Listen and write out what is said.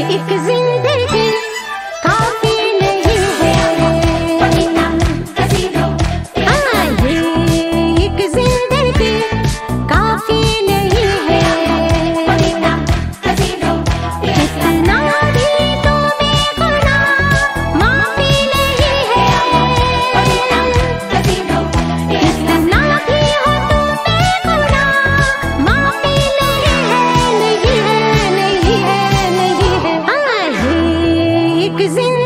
एक जिंदगी काफी नहीं है। हाँ, ये एक जिंदगी काफी नहीं है। कितना भी तुम्हें गुनाह माफी नहीं है। कितना भी हो तुम्हें गुनाह माफी नहीं है, नहीं है, नहीं है, नहीं है। हाँ, ये एक जिंदगी